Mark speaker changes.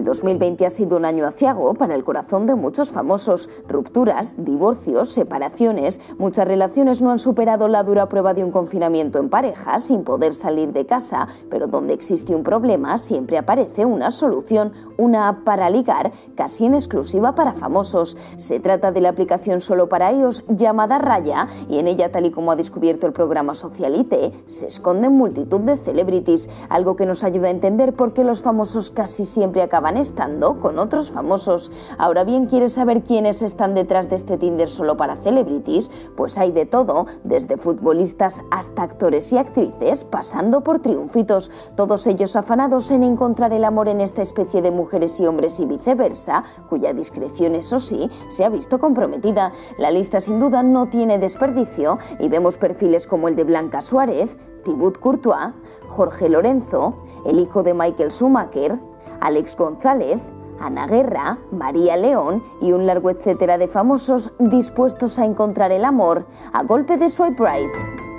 Speaker 1: El 2020 ha sido un año aciago para el corazón de muchos famosos. Rupturas, divorcios, separaciones. Muchas relaciones no han superado la dura prueba de un confinamiento en pareja sin poder salir de casa, pero donde existe un problema siempre aparece una solución, una app para ligar casi en exclusiva para famosos. Se trata de la aplicación solo para iOS llamada Raya, y en ella, tal y como ha descubierto el programa Socialite, se esconden multitud de celebrities, algo que nos ayuda a entender por qué los famosos casi siempre acaban estando con otros famosos. Ahora bien, ¿quieres saber quiénes están detrás de este Tinder solo para celebrities? Pues hay de todo, desde futbolistas hasta actores y actrices, pasando por triunfitos, todos ellos afanados en encontrar el amor en esta especie de mujeres y hombres y viceversa, cuya discreción, eso sí, se ha visto comprometida. La lista sin duda no tiene desperdicio y vemos perfiles como el de Blanca Suárez, Thibaut Courtois, Jorge Lorenzo, el hijo de Michael Schumacher, Alex González, Ana Guerra, María León y un largo etcétera de famosos dispuestos a encontrar el amor a golpe de swipe right.